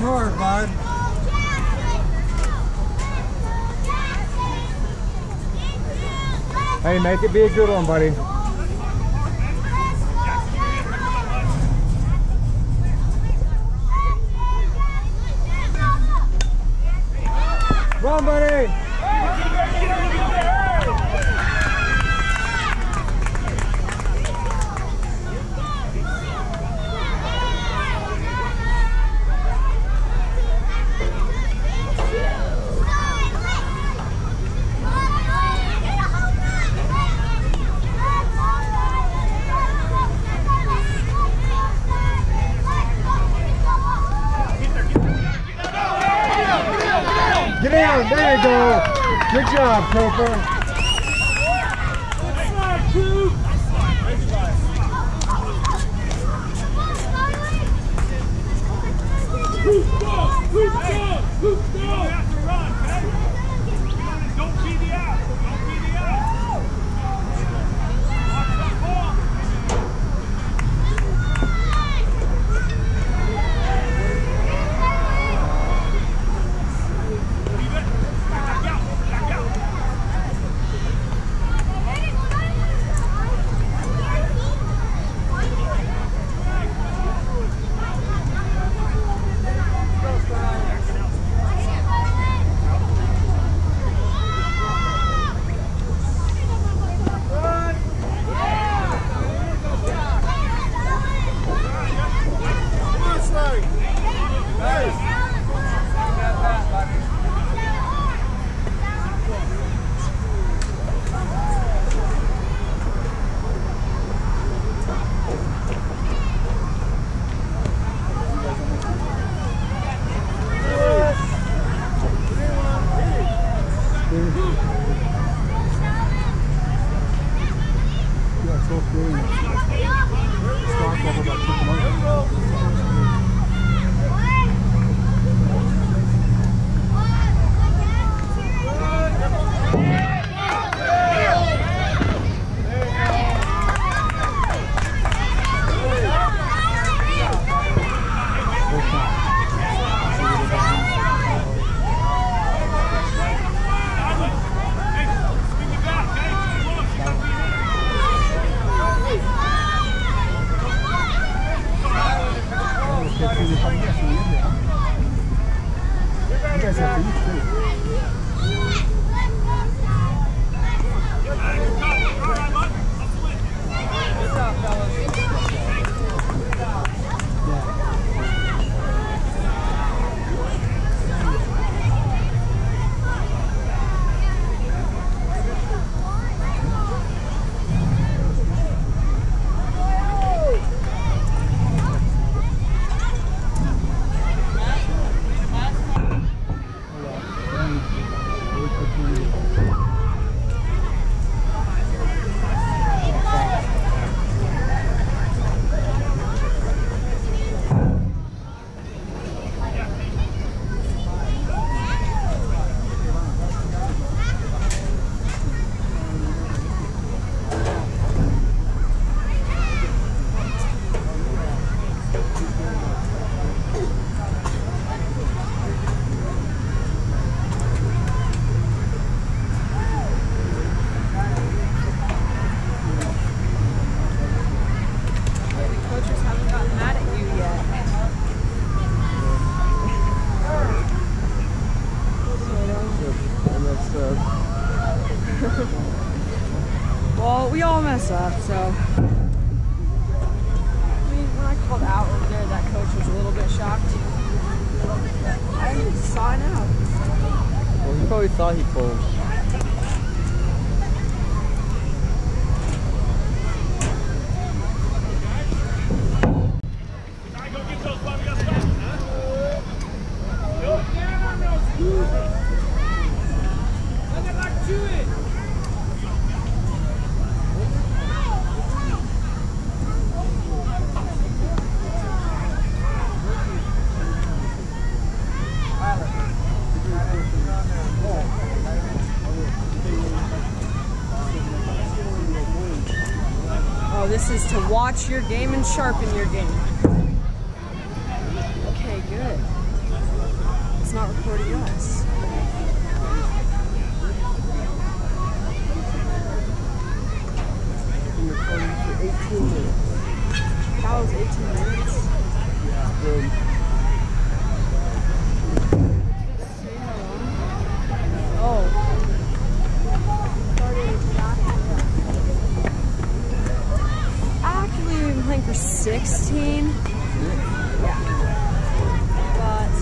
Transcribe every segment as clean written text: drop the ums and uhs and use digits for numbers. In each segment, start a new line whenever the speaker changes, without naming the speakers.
hard, bud. Hey, make it be a good one, buddy. Run, buddy! Get down, there you go. Good job, Cooper.
Well, we all mess up, so. I mean, when I called out over there, that coach was a little bit shocked. I didn't sign out.
Well, he probably thought he pulled.
Oh, this is to watch your game and sharpen your game. Okay, good. It's not recording us.
I'm recording for 18 minutes.
That was 18 minutes.
Yeah, boom.
Say hello. Oh. Actually, we've been playing for 16. Yeah. But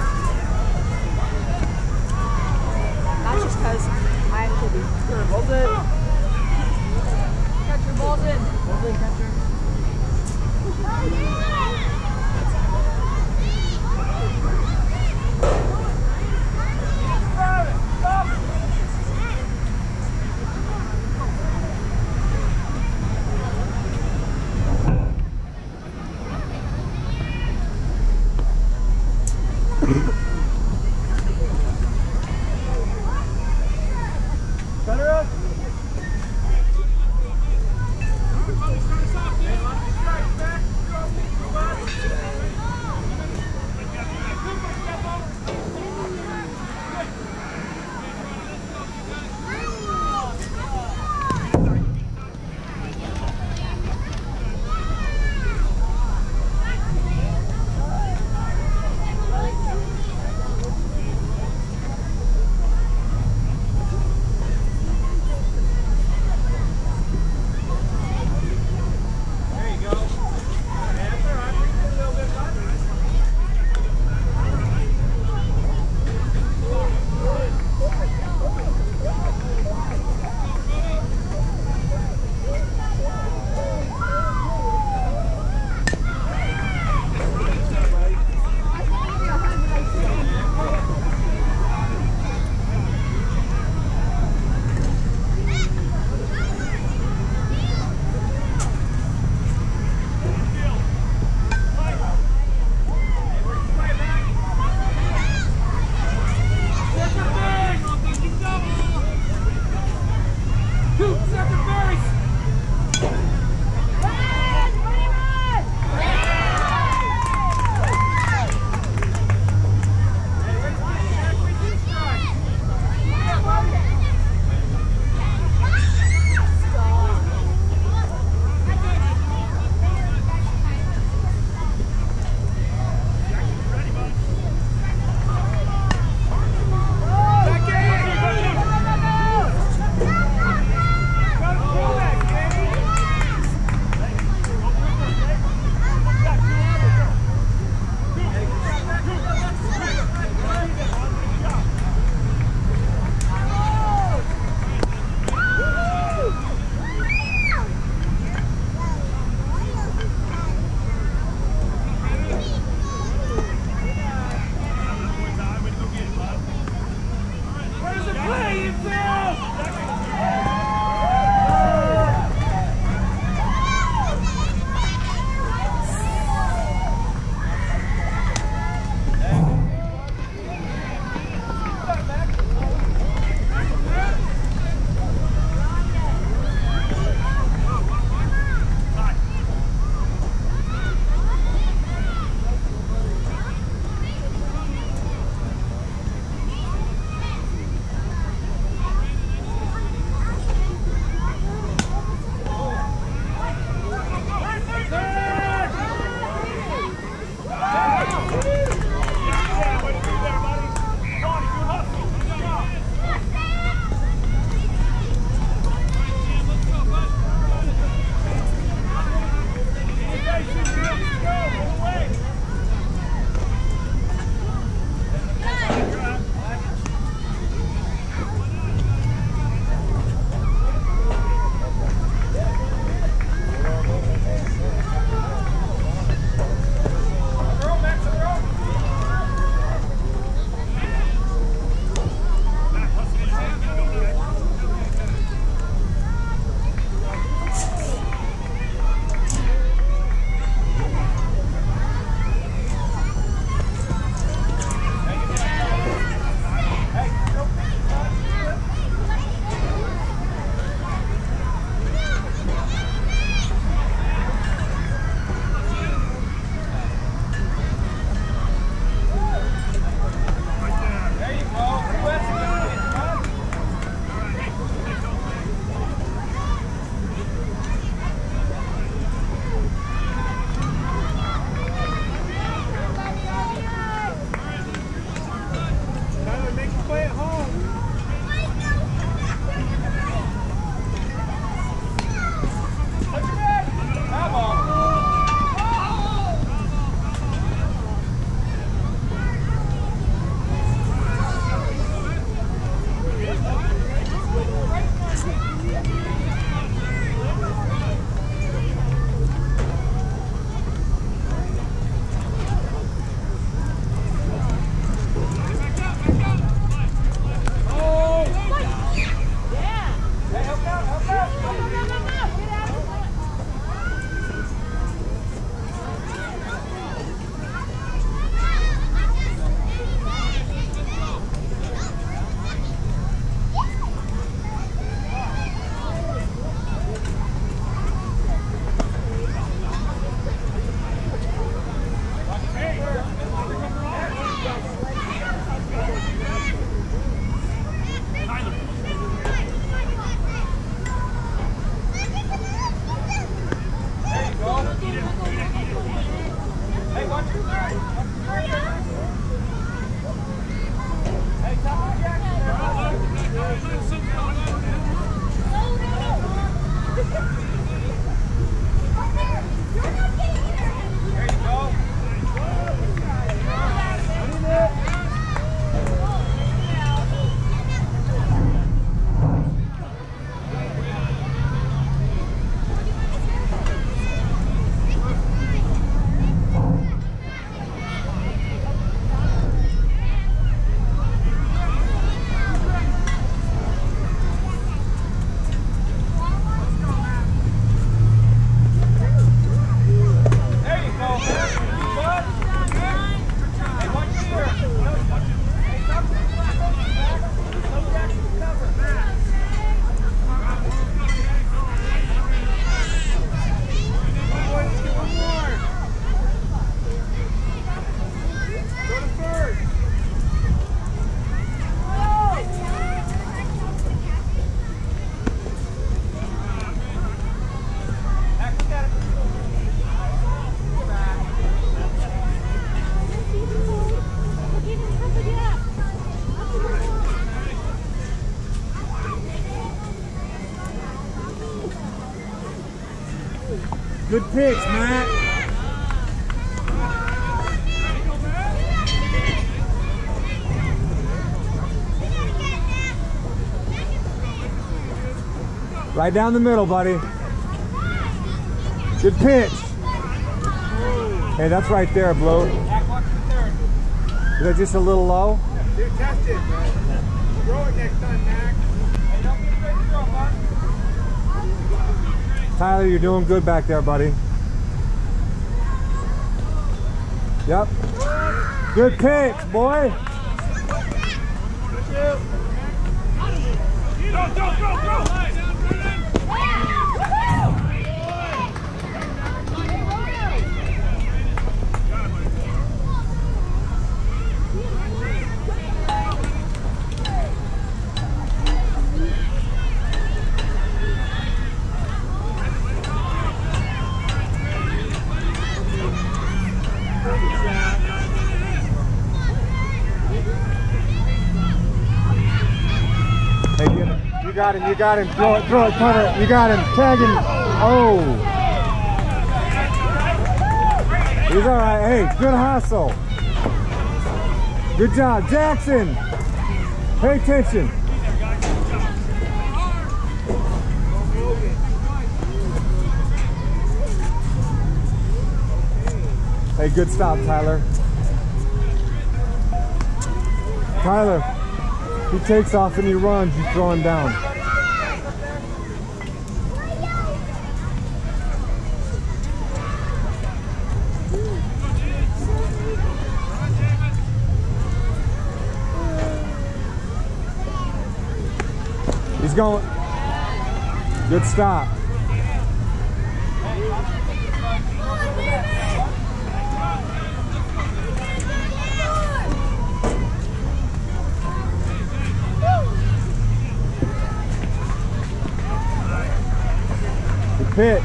that's just because I have to be.
Sure, hold it.
Catch your balls in.
Hold it, catcher. Better up. Good pitch, Matt. Right down the middle, buddy. Good pitch. Hey, that's right there, Blue. Is that just a little low?
Dude, test it, bro. Throw it next time, Mac. Hey, don't get afraid to throw, bud.
Tyler, you're doing good back there, buddy. Yep. Good pitch, boy.
Go.
You got him. Throw it, cover it. You got him. Tag him. Oh. He's all right. Hey, good hustle. Good job. Jackson, pay attention. Hey, good stop, Tyler. Tyler, he takes off and he runs, you throw him down. He's going. Good stop. Good pitch.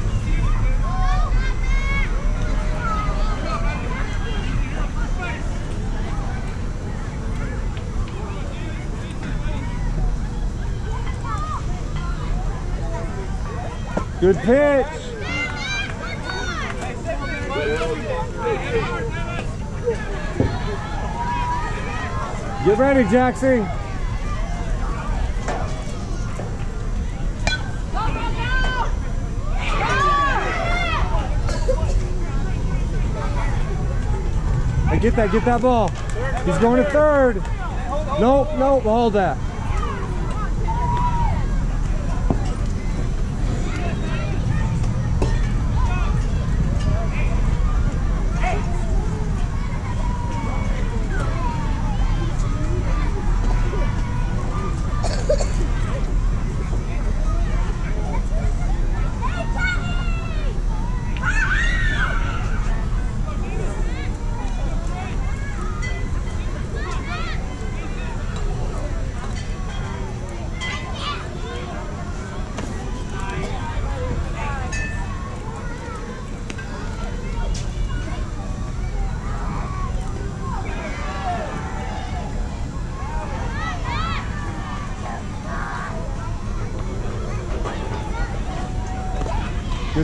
Good pitch. Get ready, Jackson. Hey, get that ball. He's going to third. Nope, hold that.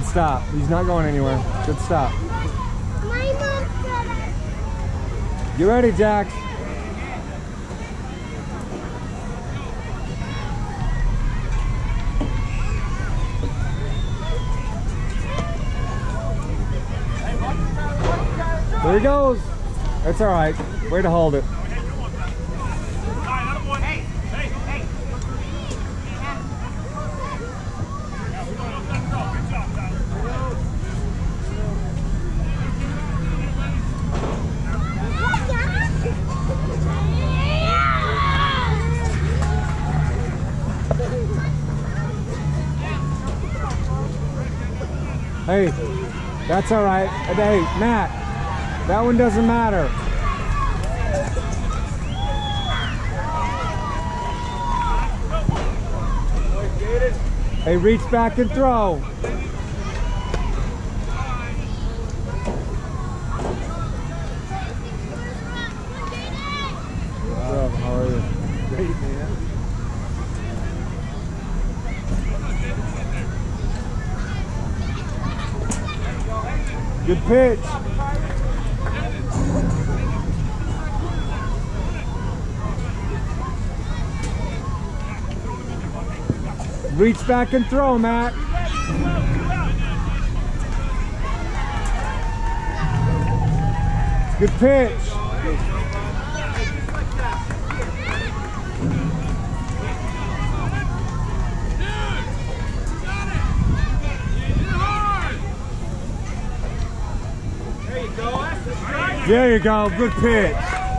Good stop. He's not going anywhere. Good stop.
My mom said
You ready, Jax? There he goes. That's all right. Way to hold it. Hey, that's all right. Hey, Matt, that one doesn't matter. Hey, reach back and throw. What's up? How are you? Great, man. Good pitch. Reach back and throw, Matt. Good pitch. There you go. Good pitch.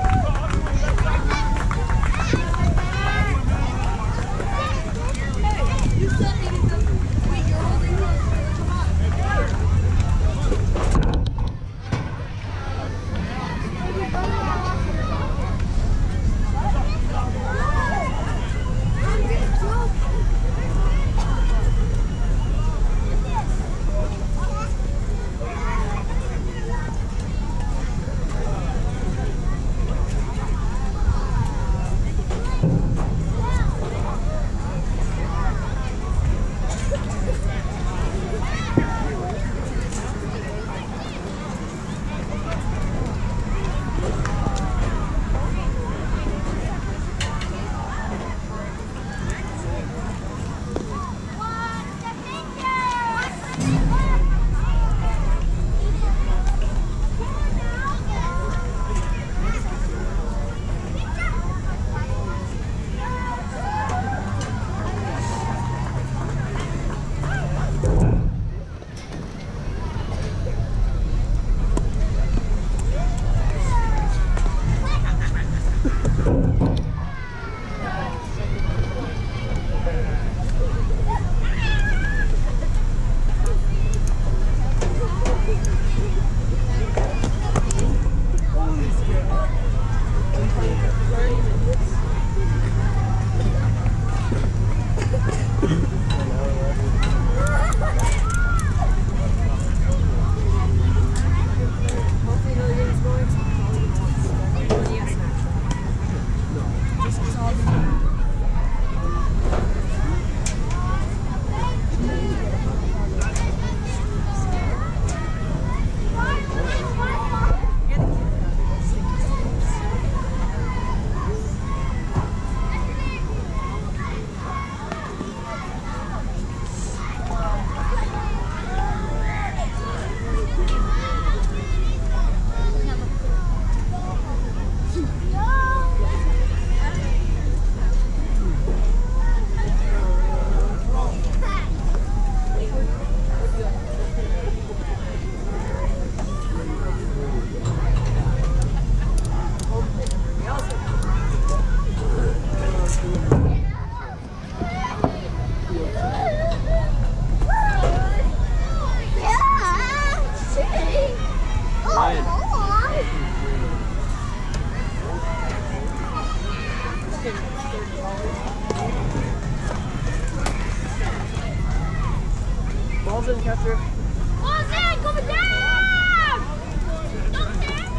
Ball's in, catcher.
Ball's in, coming down! Don't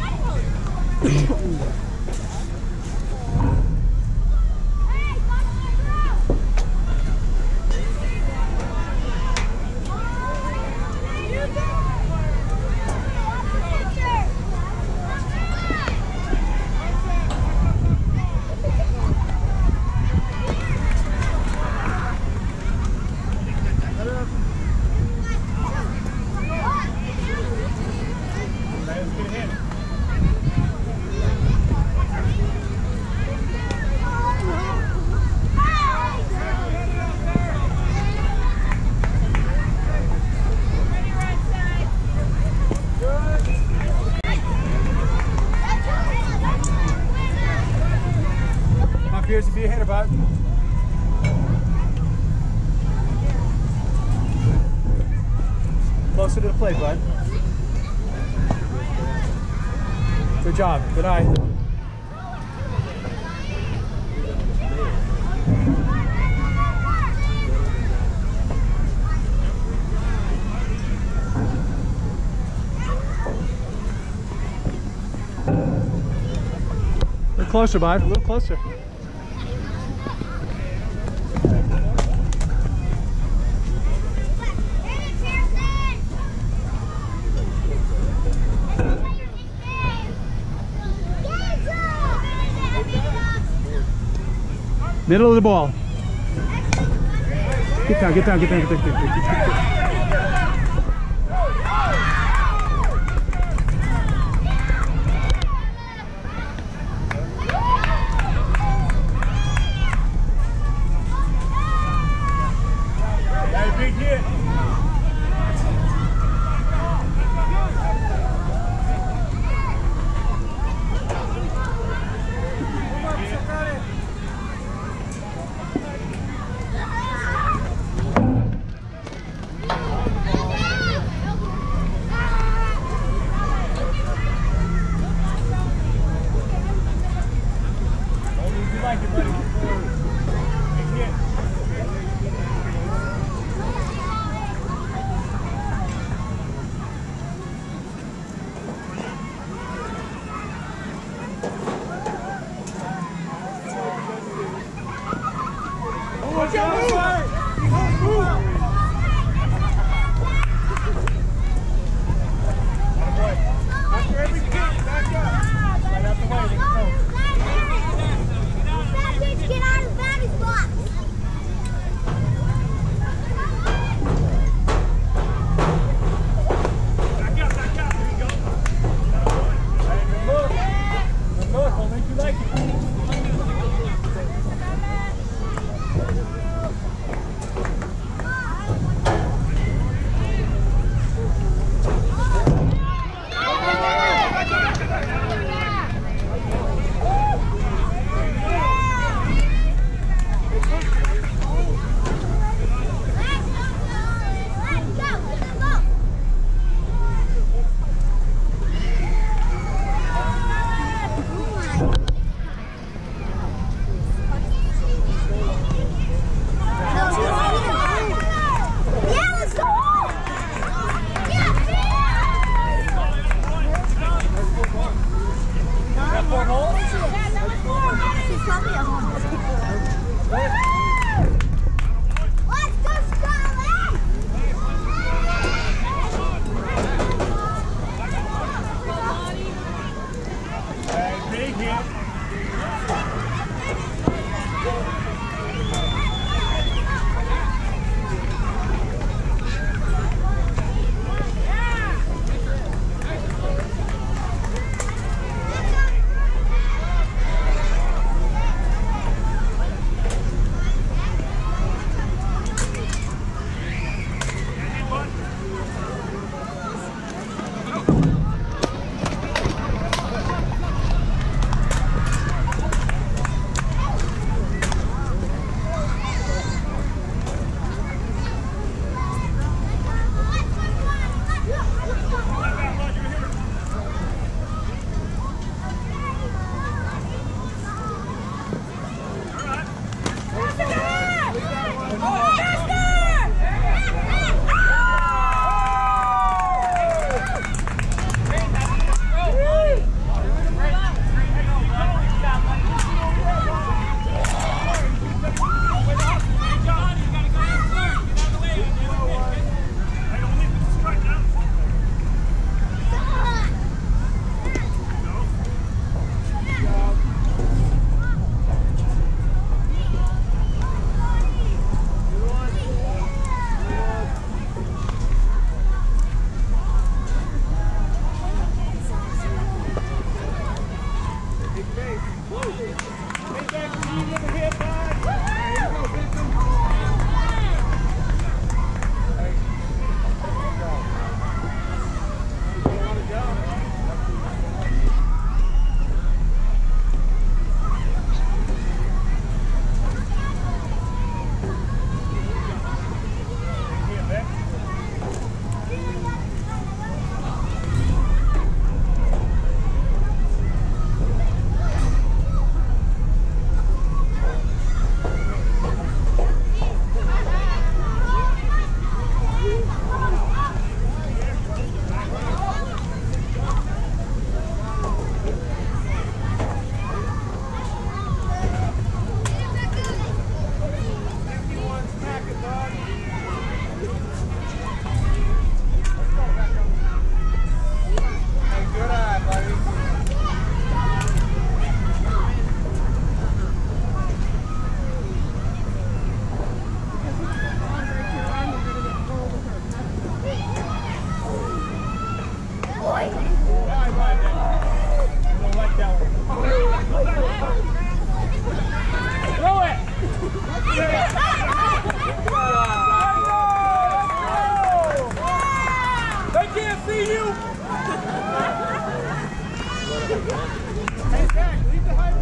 stand,
appears to be a hitter, bud. Closer to the plate, bud. Good job. Good eye. A little closer, bud. A little closer. Middle of the ball. Get down, get down, get down, get down, get down. Get down. Big hit. Throw it! They can't see you! Hey, Zach, leave the high one.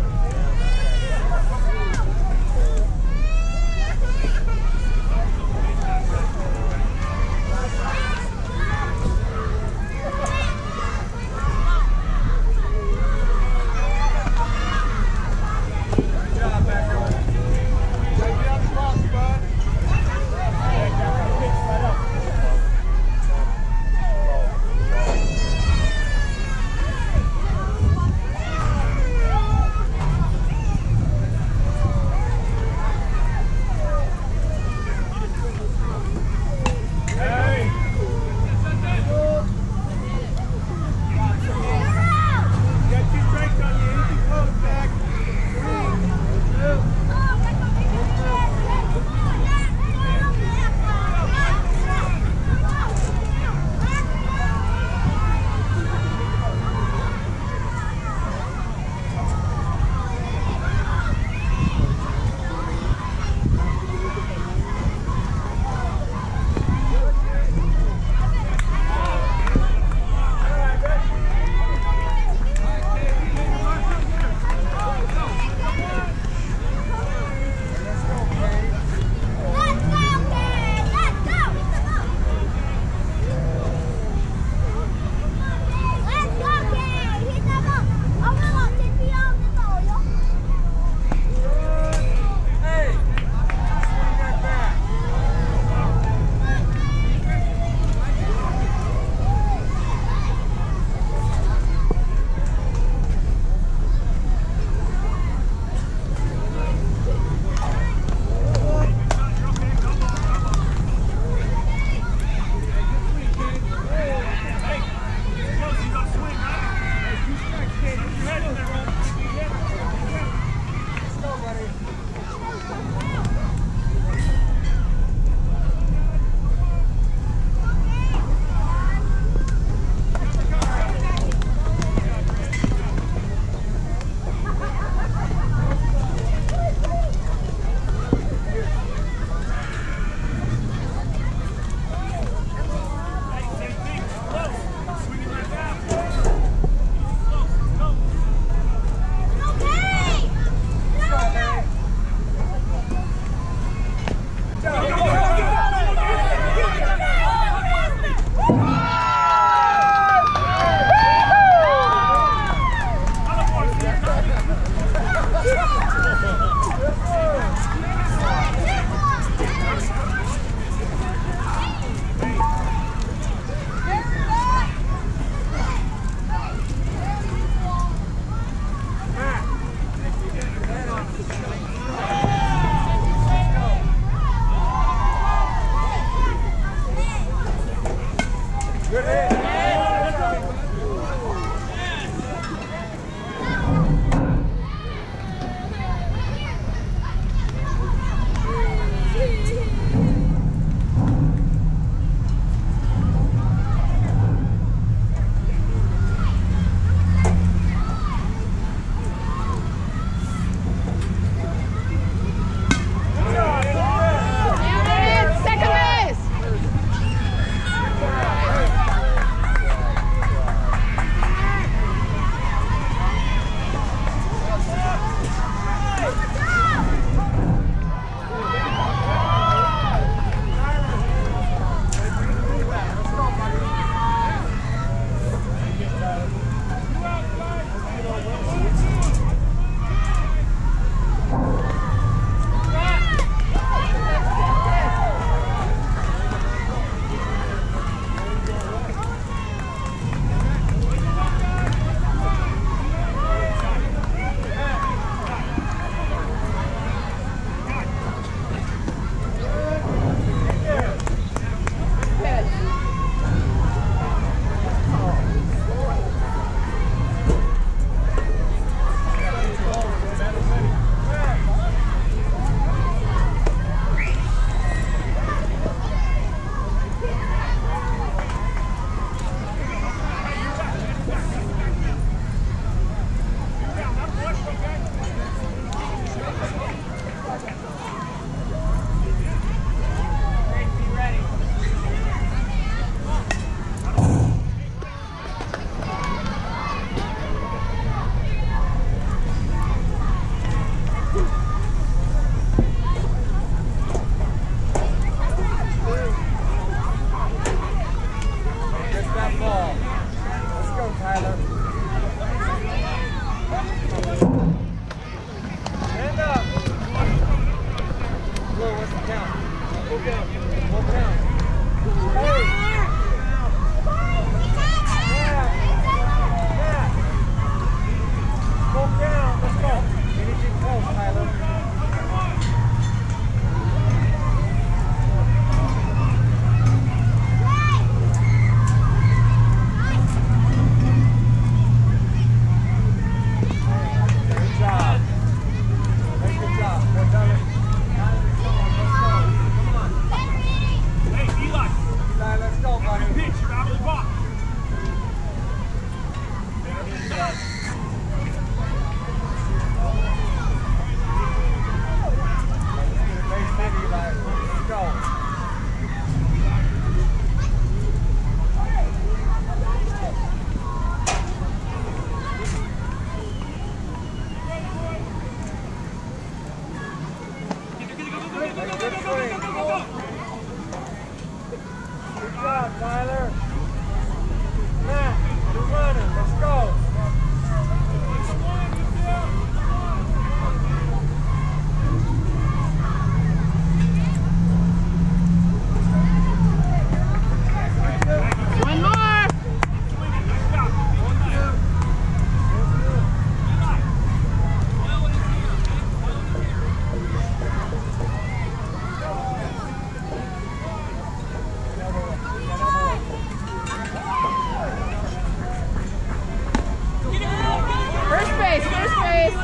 Grace.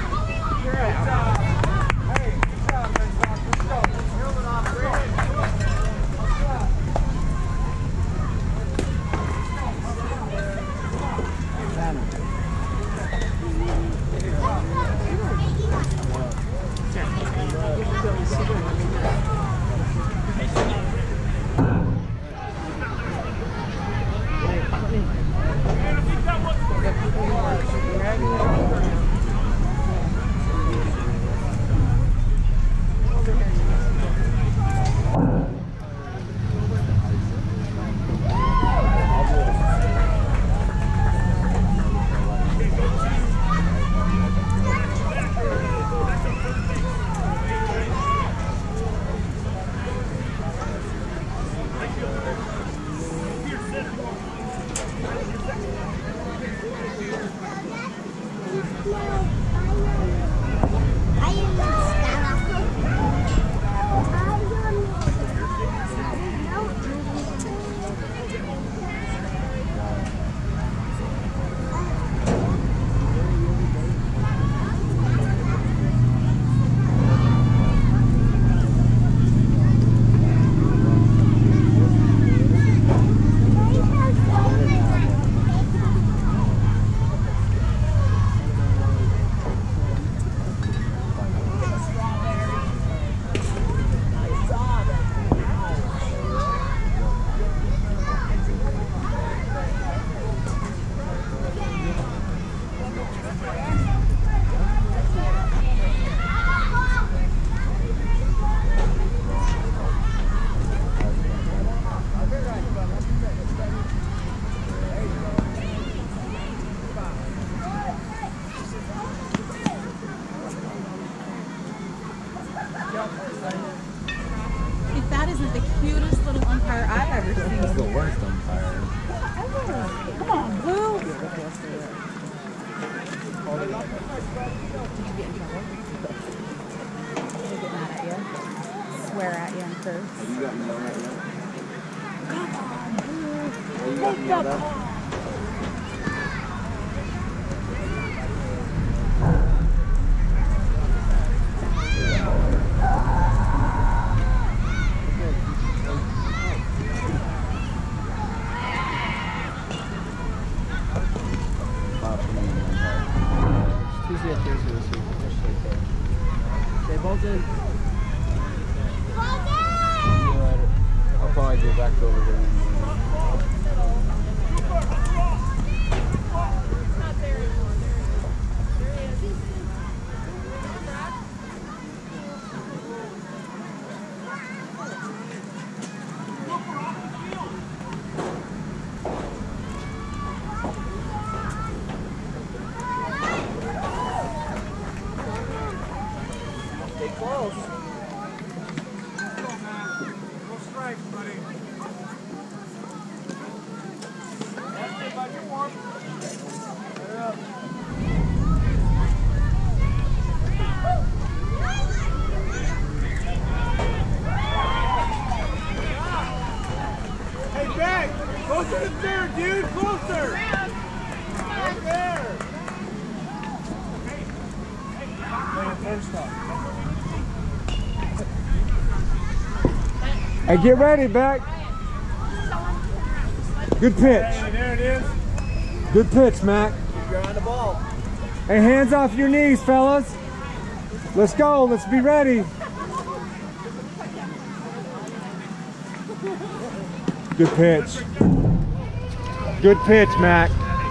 If that isn't the cutest little umpire I've ever seen.
He's the worst umpire.
Come on, Blue. Did you get in trouble? Did they get mad at you? Swear at you and curse?
Have you gotten yelled at yet?
Come on, Blue.
Have you gotten yelled at?
Tuesday or Thursday this week. They both did.
I'll probably go back over there.
Stay close.
No strikes, buddy.
That's it, bud. You're warm. Get up. Hey, back! Closer to third, dude! Closer! Right there! First off.
Hey, get ready, back. Good pitch.
Hey, there it is.
Good pitch, Mac.
You're on the ball.
Hey, hands off your knees, fellas. Let's go. Let's be ready. Good pitch. Good pitch, Mac.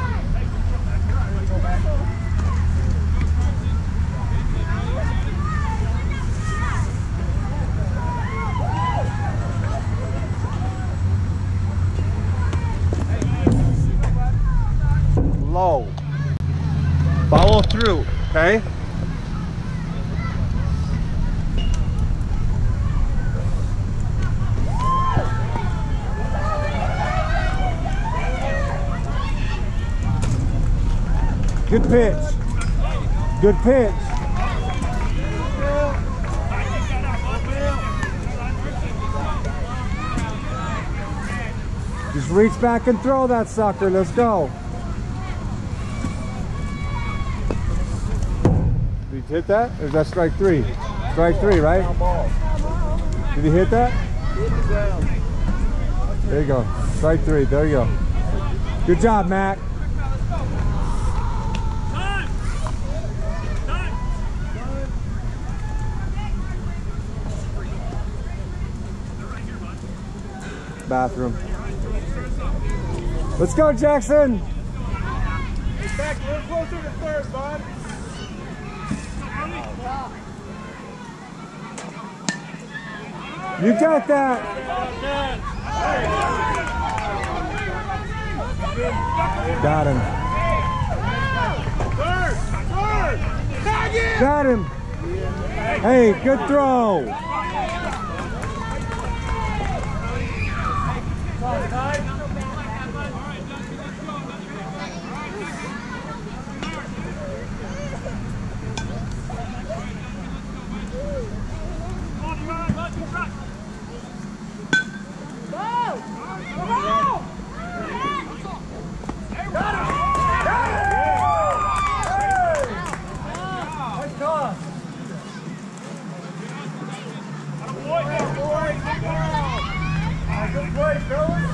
Low. Follow through, okay? Good pitch. Good pitch. Just reach back and throw that sucker. Let's go. hit that? Or is that strike three? Strike three, right? Did he hit that? There you go. Strike three. There you go. Good job, Mac. Bathroom. Let's go, Jackson.
Get back a little closer to third, bud.
You got that. Got him.
Third. Tag it.
Got him. Hey, good throw.
Good play, fellas.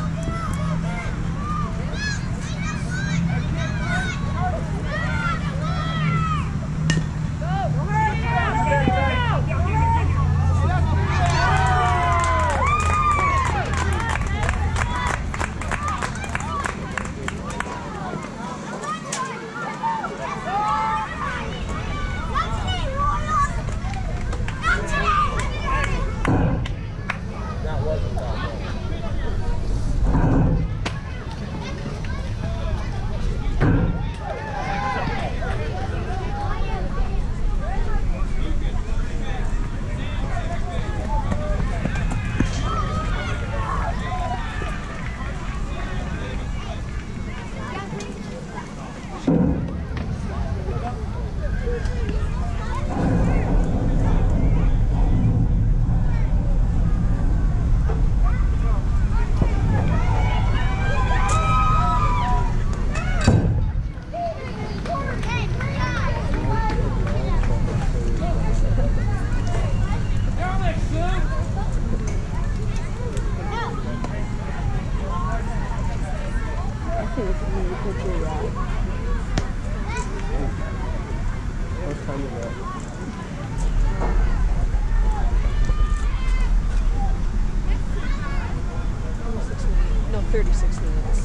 No, 36 minutes.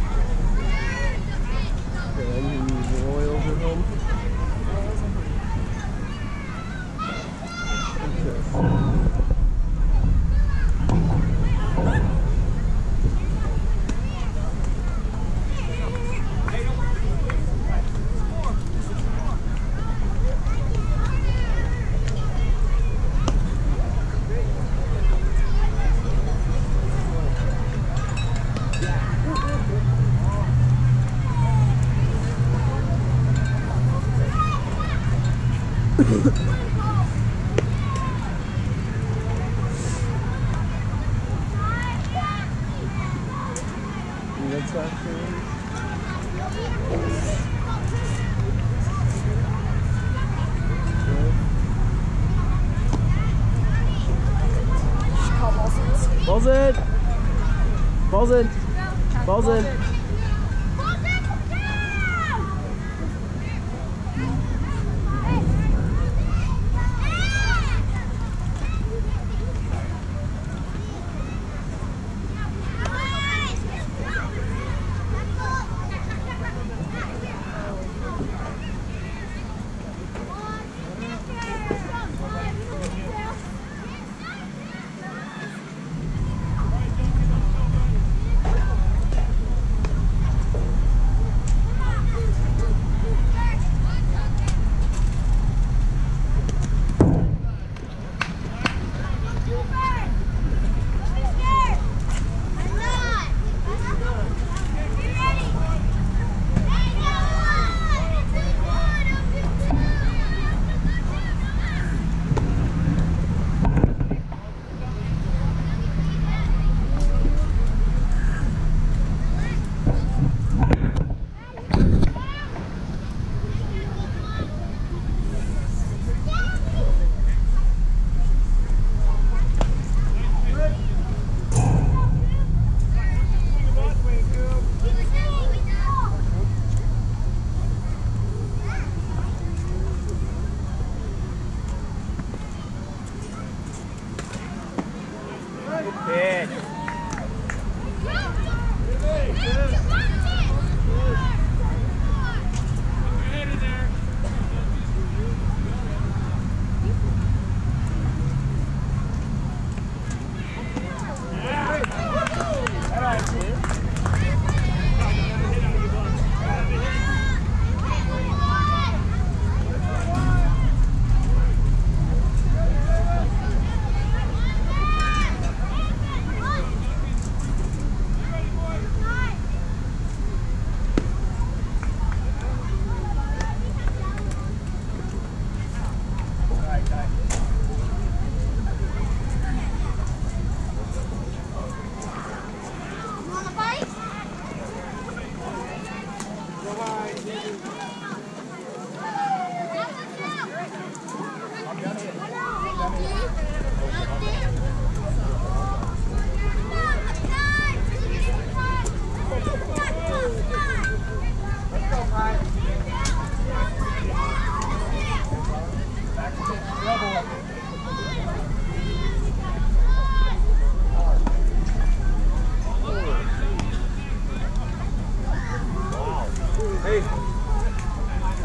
Royals at home. That's actually. Balls in! Balls in! Balls in!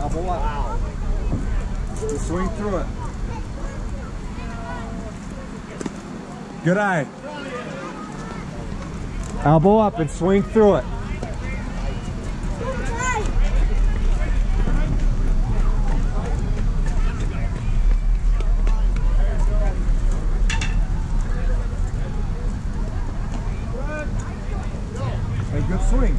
Elbow up. You swing through it. Good eye. Elbow up and swing through it. Hey, good swing.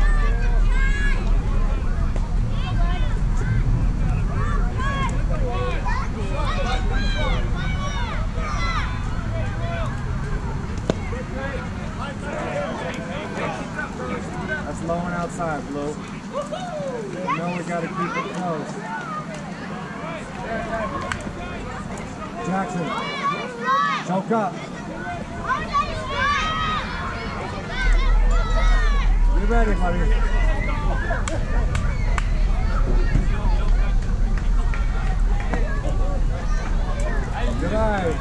That's low and outside, Blue. You know we gotta keep it close. Jackson, choke up. You ready, buddy? Good eye.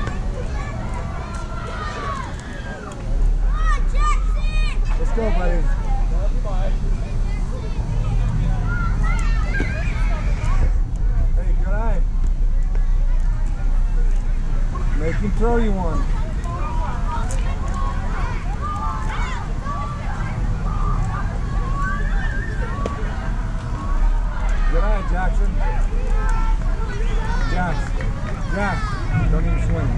Let's go, buddy. Hey, good eye. Make him throw you one. Good eye, Jackson. Jack, don't even swing.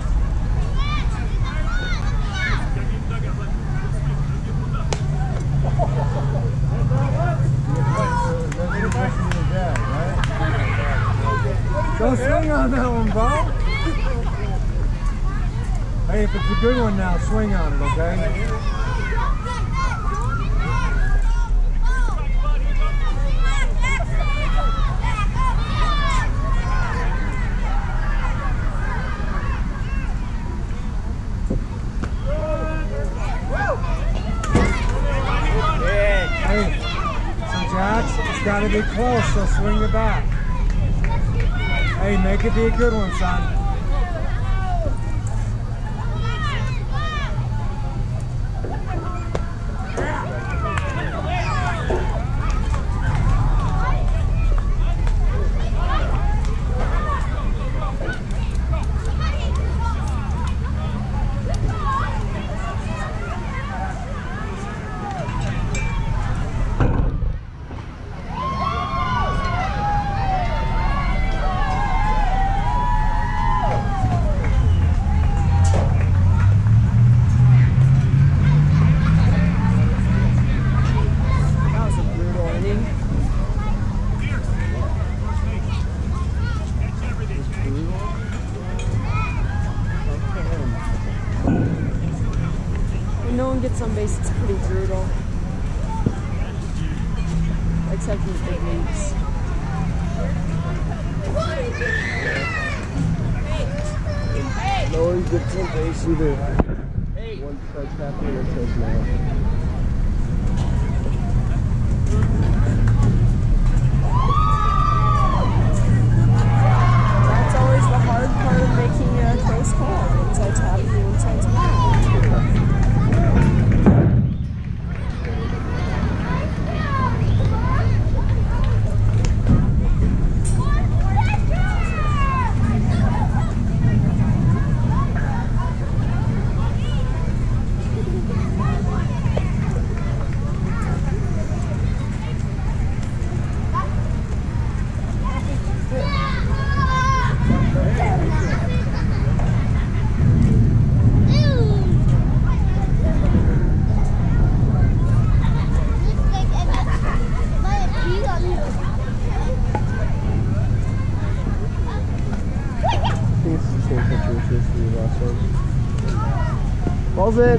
Don't swing on that one, bro. Hey, if it's a good one now, swing on it, okay? Hey, so Jax, it's got to be close, so swing it back. Hey, make it be a good one, son.
When no one gets on base, it's pretty brutal. Except in the big leagues.
No one gets on base either. One starts happy or says no.
That's always the hard part of making a close call. One side's happy, one side's mad.
Ball's in.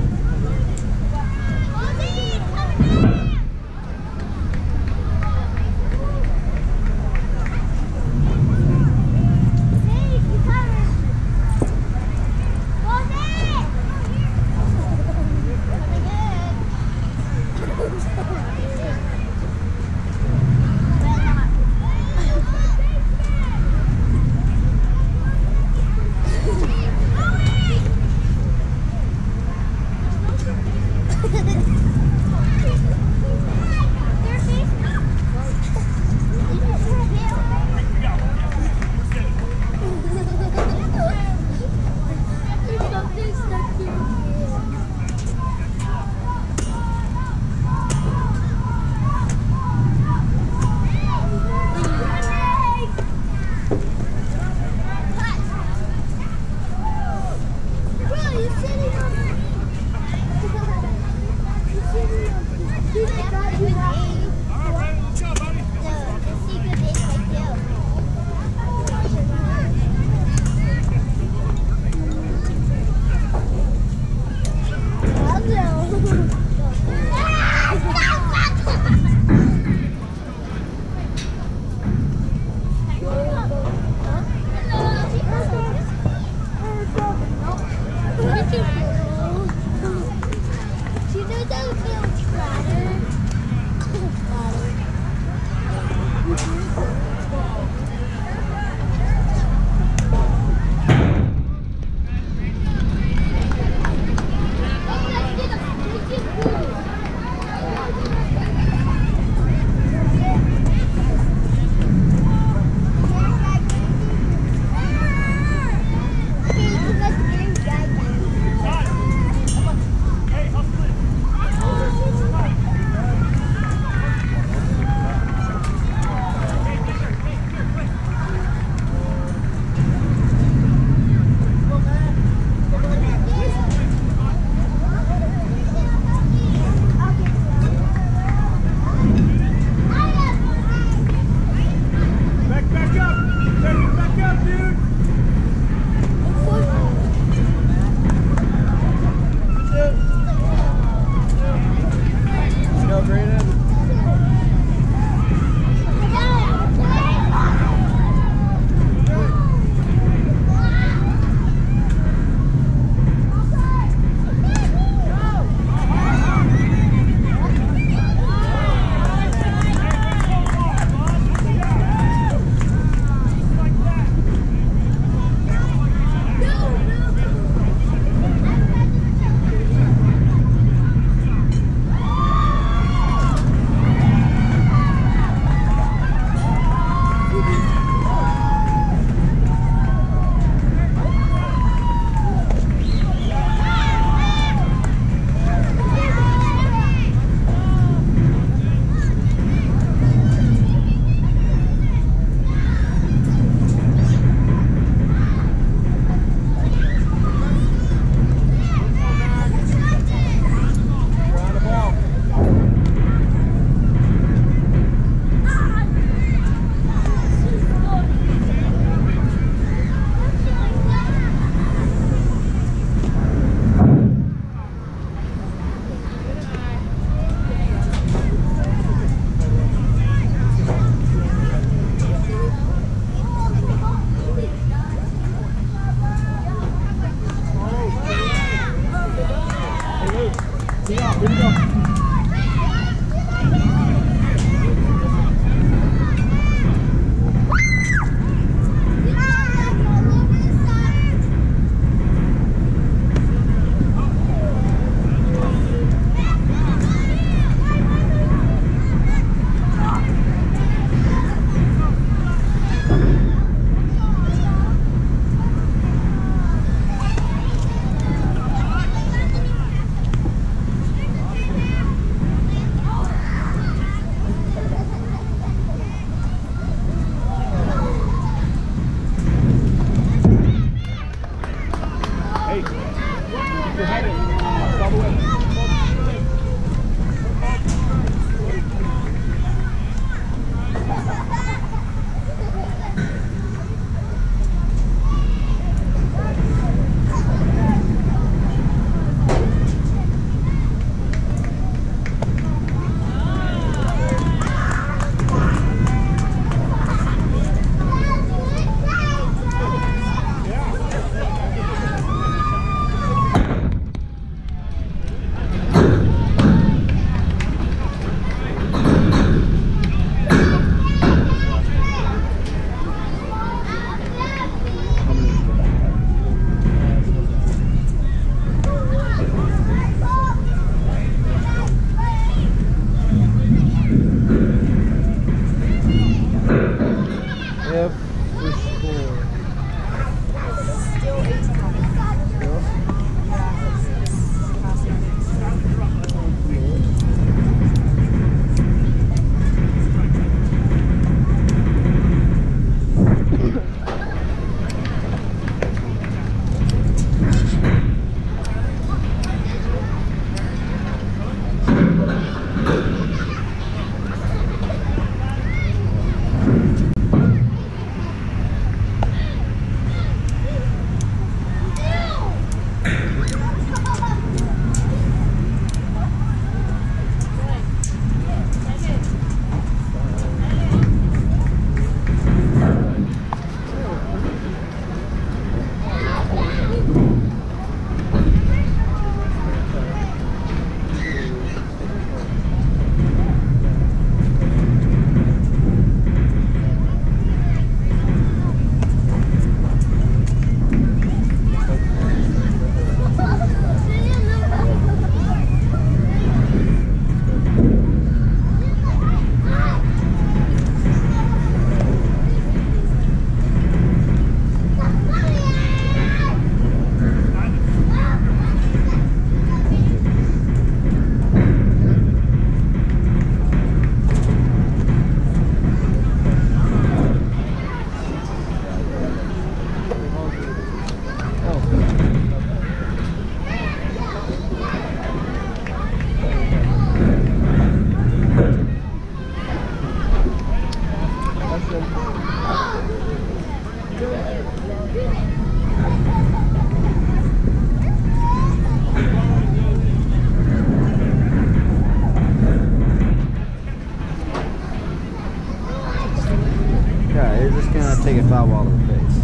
Yeah, you're just gonna take a foul ball to the face.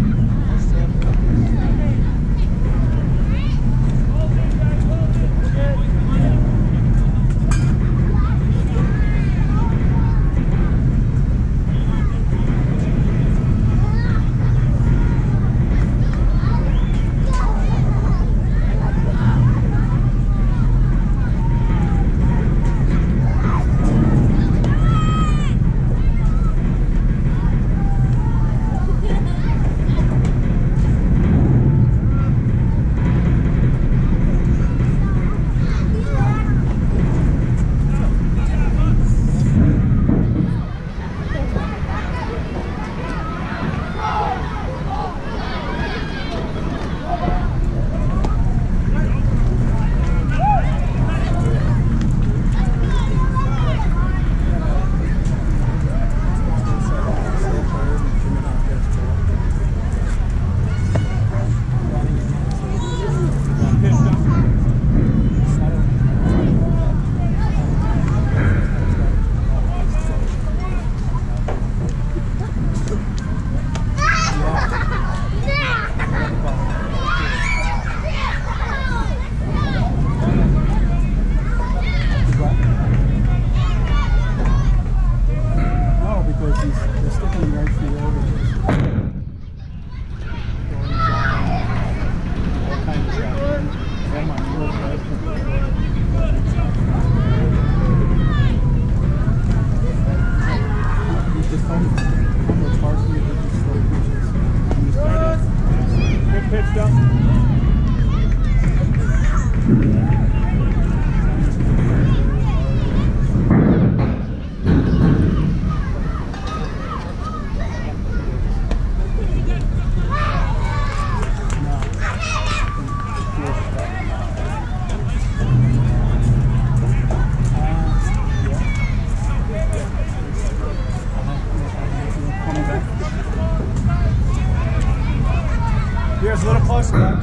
Here's a little closer, man.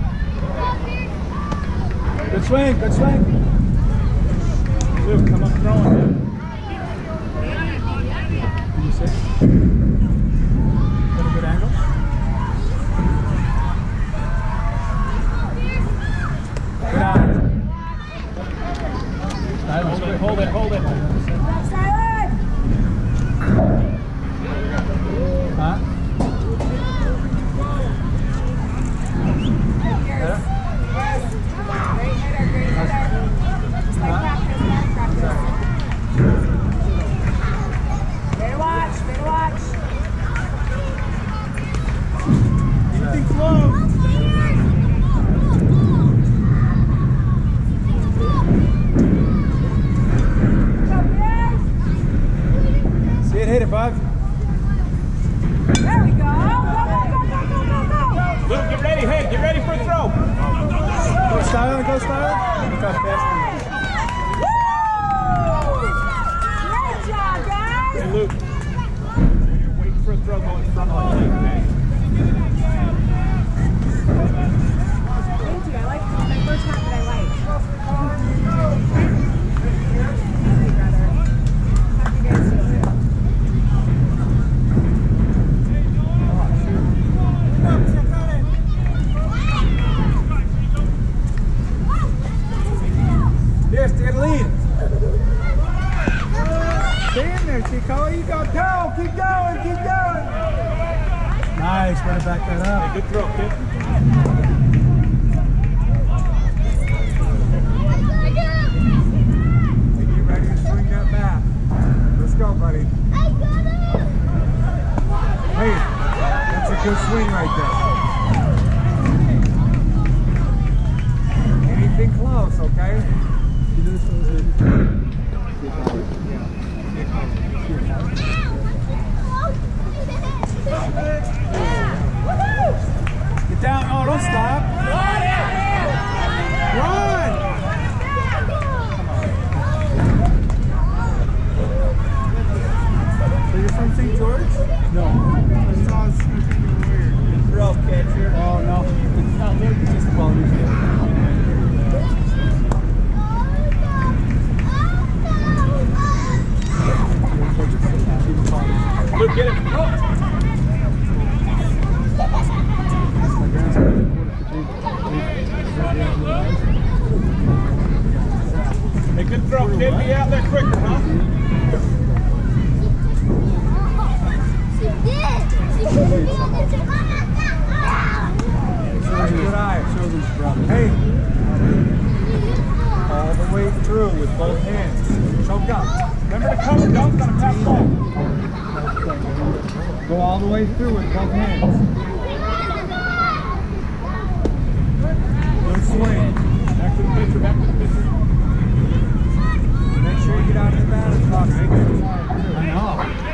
Good swing, good swing. Luke, come up throwing. You see? Got a good angle. Good eye. Hold it, hold it. Huh?
Better watch, better watch.
Anything close. See it, hit it, bud.
There we go. Go, go, go, go, go, go.
Luke, get ready. Hey, get ready for a throw. Go, Styler. Go, Styler. Look how fast
Woo! Great job, guys.
he is. Hey, Luke. You're waiting for a throw going in front of the leg, okay?
Thank you. I like my first half that I like. Happy guys to you.
Here, stay in the lead. Stay in there, Chico. You go. Go. Keep going. Keep going. Nice. Way to back that up. Hey, good throw, kid.
Hey, get ready to swing that bat. Let's go, buddy. Hey, that's a good swing right there. Anything close, okay?
Get down. Oh, don't stop. Run. So you're from St. George? No. Throw catcher. Oh, no. It's not Luke. It's just well, Luke, get it. Oh. Hey, good throw, kid. Be out there quicker, huh?
Good eye. Hey. All the way through with both hands. Choke up.
Remember to cover, don't gonna pass ball.
Go all the way through with both hands. Good swing.
Back to the pitcher, back to the pitcher.
Make sure you get out of the batter's box.
I know.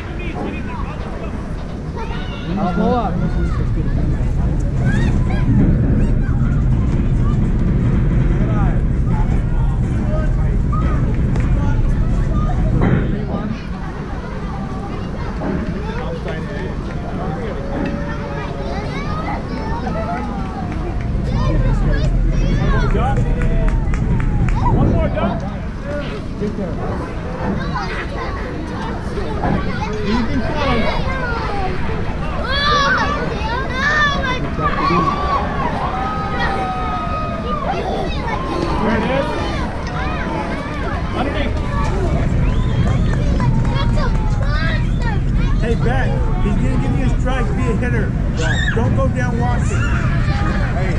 I'll pull up. Good eye.
One more, Doug.
Get there.
Even close. There it is. Underneath.
Hey, Ben, he's going to give you a strike, be a hitter. Don't go down watching.
Hey.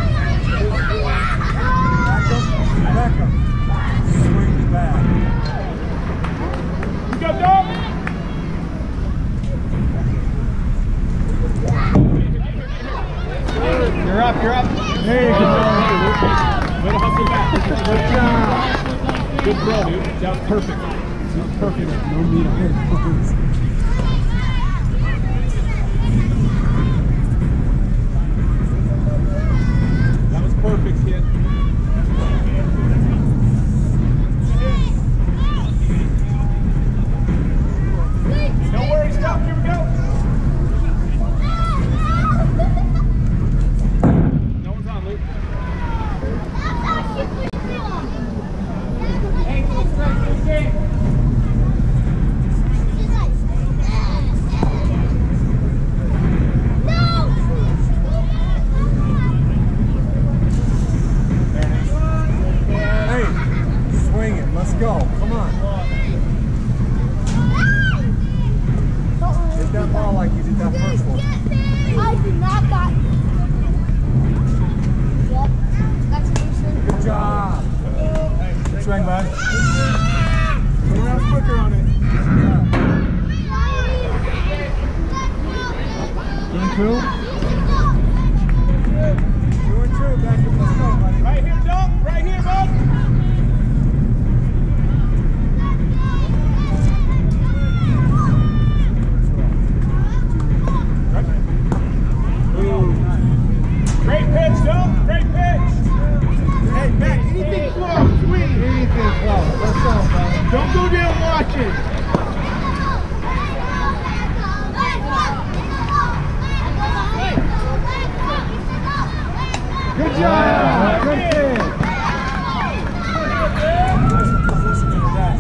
Back up. Swing the bat.
You go, dog.
You're up, you're up. There you go.
Way to hustle back. Good job. Good throw, dude. That was perfect. Perfect.
No need to hit.
That was perfect, kid. No worries, stop. Here we go. No one's on, Luke. Hey, go straight, go straight.
Hey, swing it. Let's go. Come on. Hit that ball like you did that first one.
I did not got. Yep. That's decent.
Good job. Good swing, bud.
Go around quicker on it.
Doing two? 2 and 2. Back to the start, buddy.
Right here, dog. Right here, bud. Great pitch, dog. Great pitch.
Hey, Ben, anything close, swing.
Anything close. Let's go, bud.
Don't go down watching.
Good job. Good pitch. Listen to that.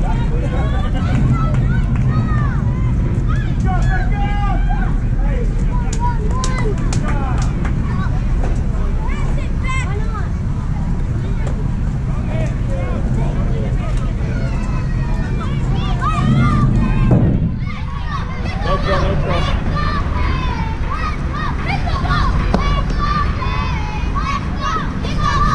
No throw, no throw.
Let's go!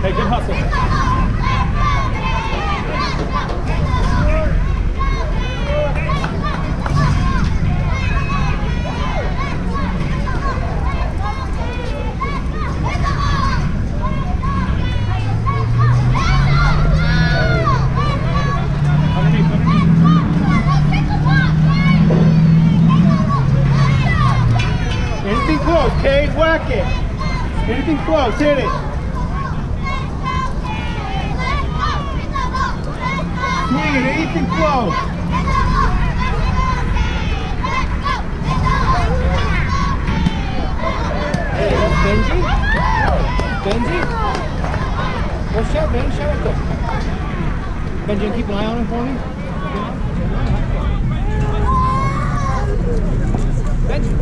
Hey, good hustle. 12, hit it. Swing it, anything close.
Hey, that's Benji? Benji? Well, show Ben, show it to him. Benji, keep an eye on him for me. Benji.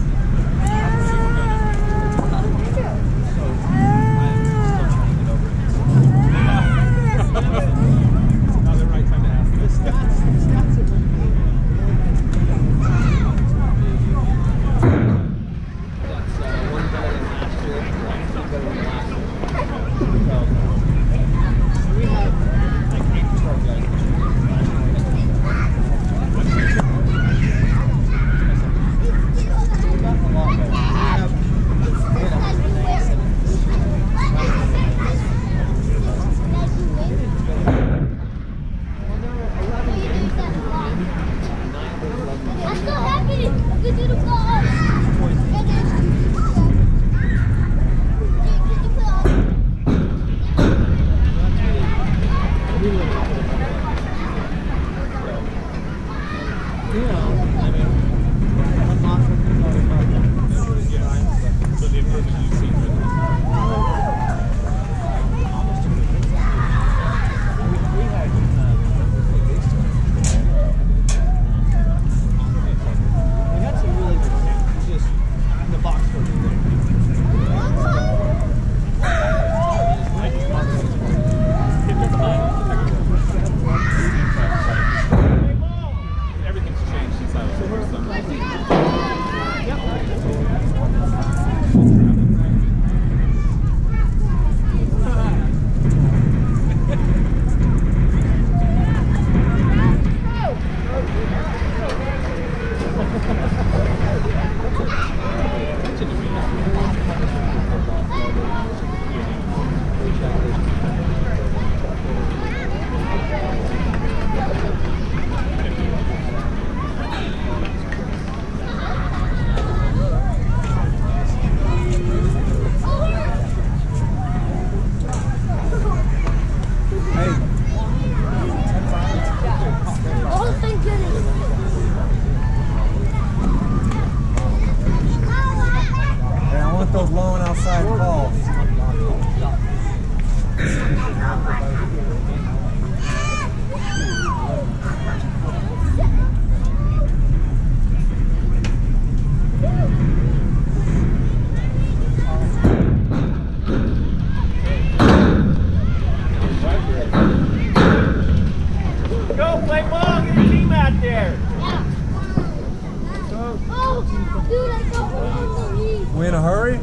We in a hurry?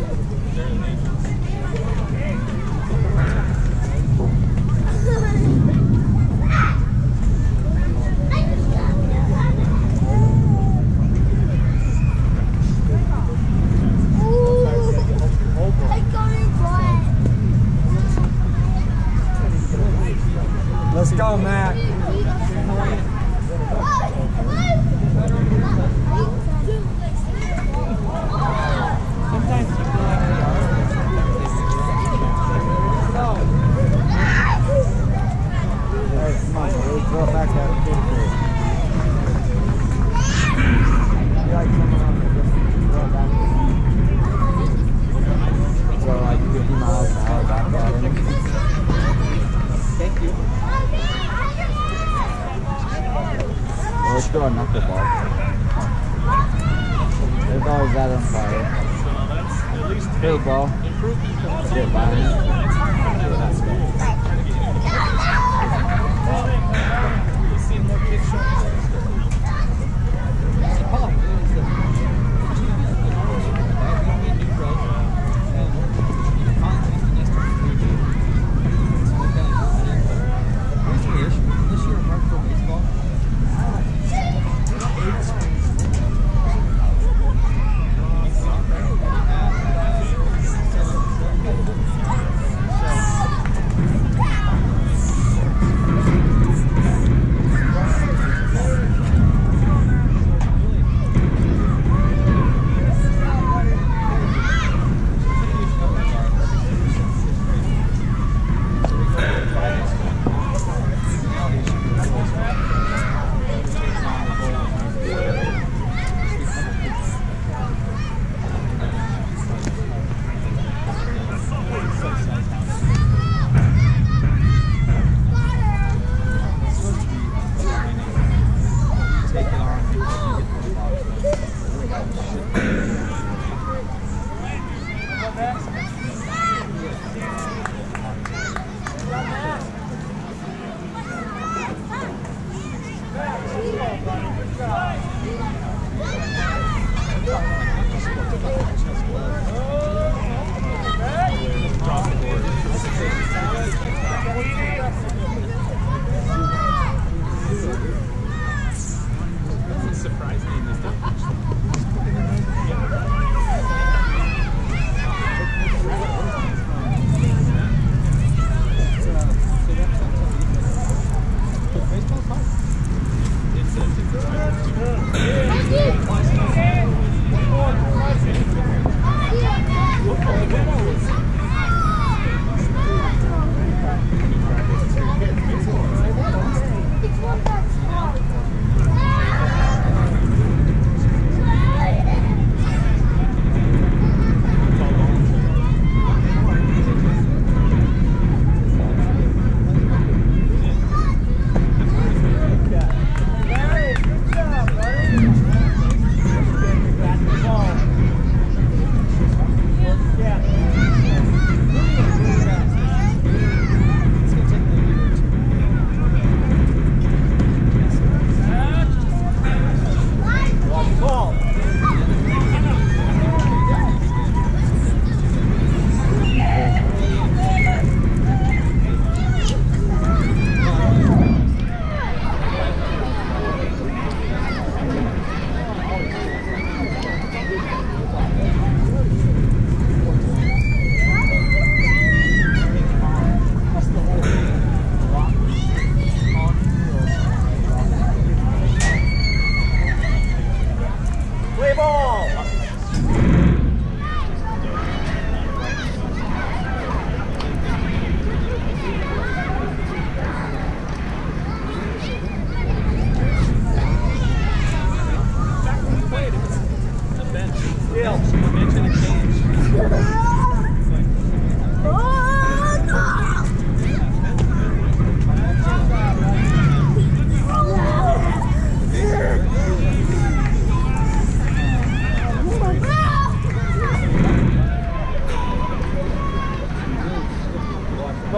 Let's go, Matt.
Let's throw a knuckleball. There's always that on fire. Hey, ball. Get by me.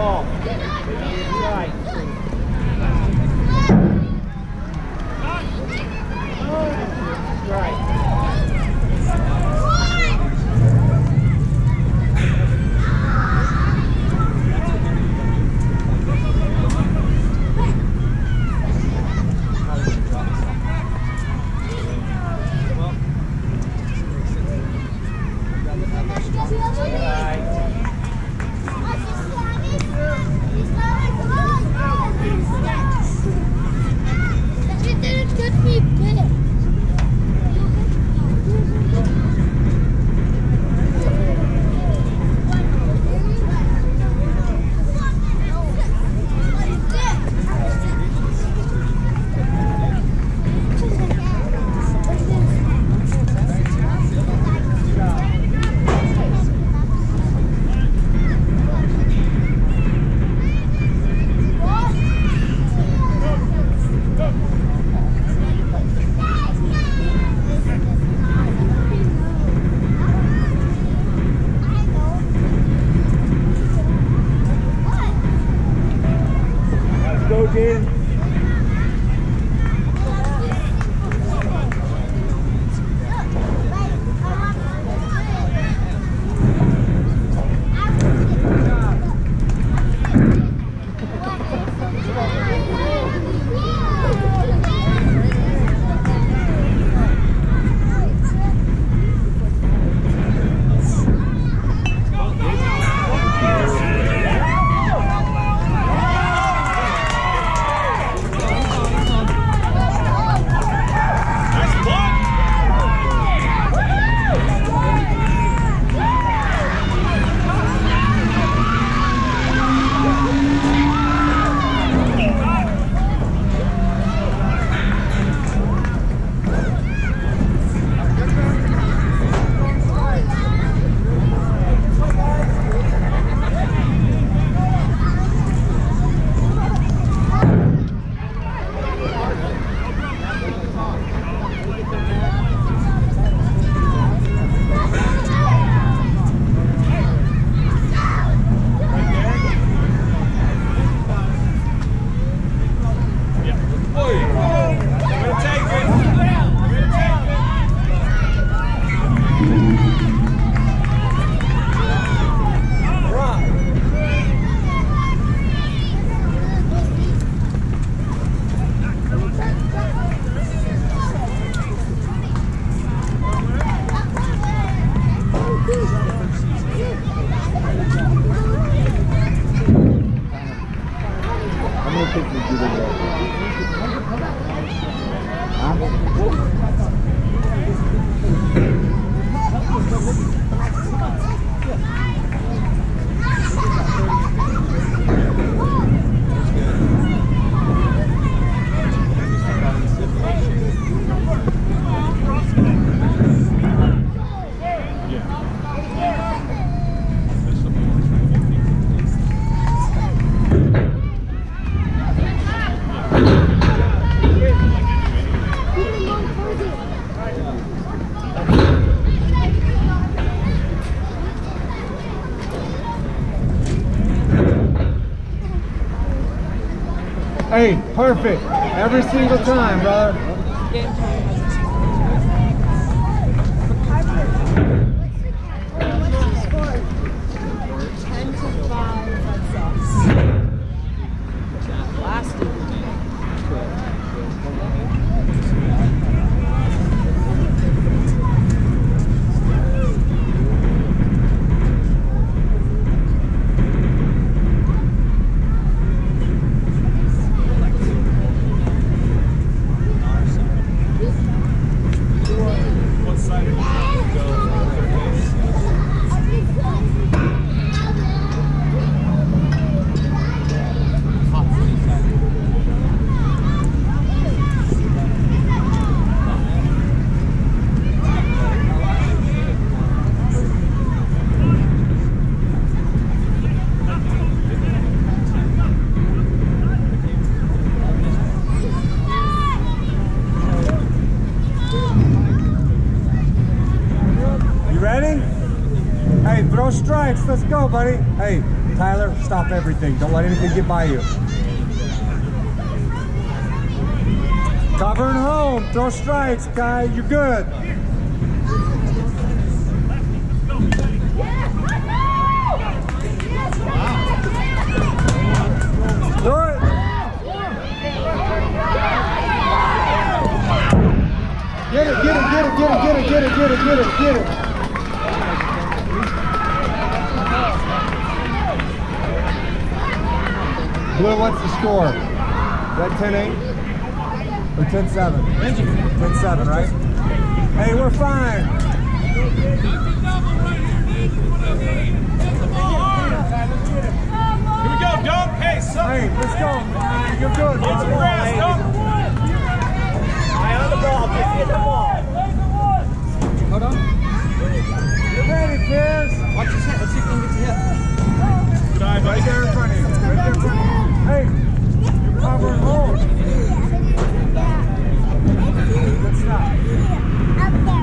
ball. Right. Right.
Go, Jaden.
Hey, perfect. Every single time, brother.
Game time has its score 10-5. That sucks. Last year.
Ready? Hey, throw strikes. Let's go, buddy. Hey, Tyler, stop everything. Don't let anything get by you. Cover and home. Throw strikes, Kai. You're good. Do it.
Get it, get it, get it, get it, get it, get it, get it, get it, get it. Blue, what's the score? Is that 10-8? Or 10-7? 10-7, right? Hey, we're fine.
Here we go, dog. Hey, son.
Hey, let's go. You're good.
Get some grass, dog. Eye on the ball. Get the ball.
Hold on.
You're ready, Piers.
Watch his hip. Let's see if he can get to hip.
Good eye, buddy.
Right there in front of you. Right there in front of you. Hey, you're covering home. Good stop.
Up there.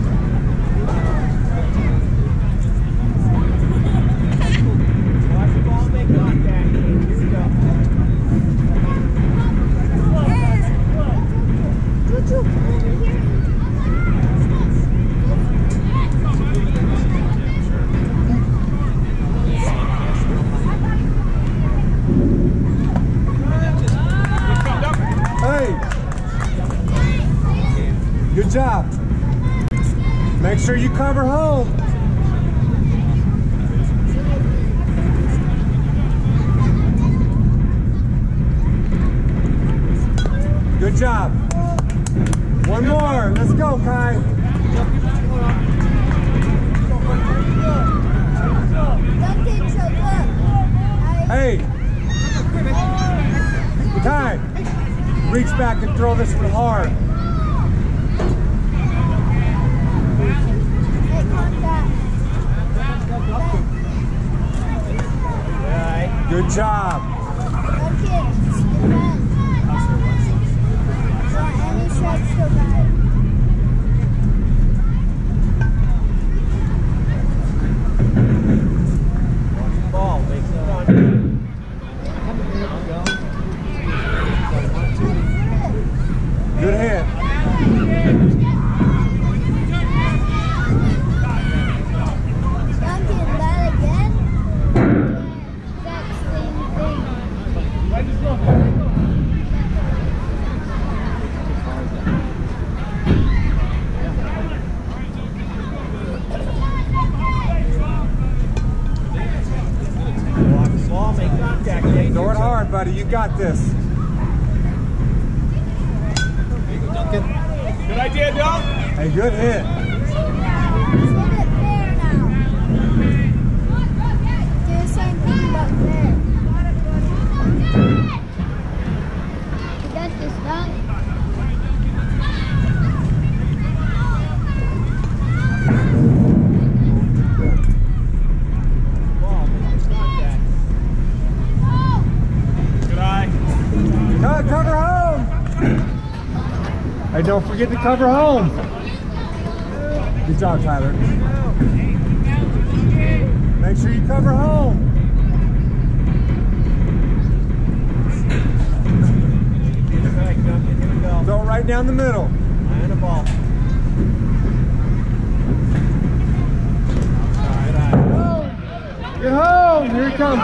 Watch the ball make contact. Here we go.
Choo-choo, over here.
Hey, good job. Make sure you cover home. Good job. One more. Let's go, Kai.
Duncan, so good.
Hey, Kai, reach back and throw this one hard.
Make contact.
Good job.
Duncan, defend. Want any strikes so bad.
Ball makes contact.
Good hit.
Duncan, that again? Exact same thing.
Ball make contact.
Throw it hard, buddy. You got this.
Duncan.
Good idea, dog.
Hey, good hit.
Let's hit it there now. Do the same thing but there. You got this, dog.
Ball makes contact. Good eye.
Cover home. Hey, don't forget to cover home. Good job, Tyler. Make sure you cover home.
Strike, Duncan. Here we go.
Throw it right down the middle.
Eye on the ball. Good eye.
Get home. Here he comes.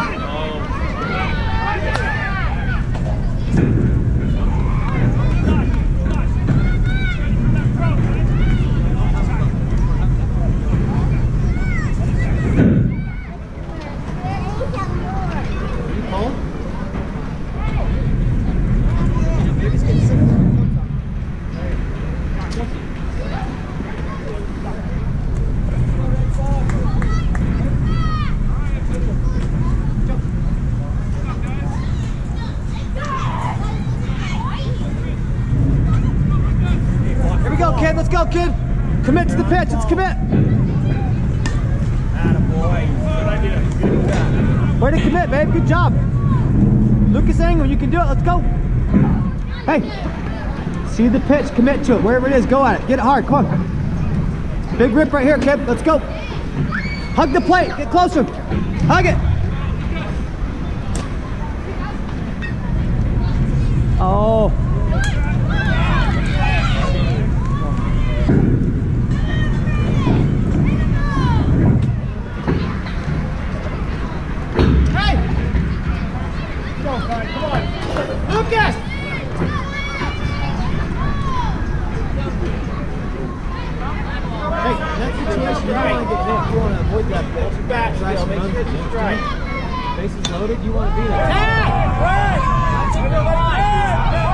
Here we go, kid. Let's go, kid. Commit to the pitch. Let's commit.
Attaboy. Good idea. Good job.
Way to commit, babe. Good job. Lucas Engel, you can do it. Let's go. Hey, see the pitch. Commit to it. Wherever it is, go at it. Get it hard. Come on. Big rip right here, kid. Let's go. Hug the plate. Get closer. Hug it.
want to be there. Tag!